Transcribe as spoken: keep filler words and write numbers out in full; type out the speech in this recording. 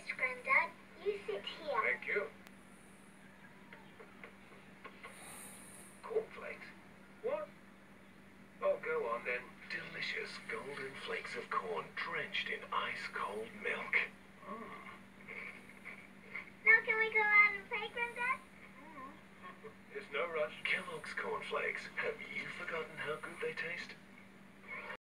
first, Granddad. You sit here. Thank you. Cornflakes? What? Oh, go on then. Delicious golden flakes of corn drenched in ice-cold milk. Mm. Now can we go out and play, Granddad? There's no rush. Kellogg's cornflakes. Have you forgotten how good they taste?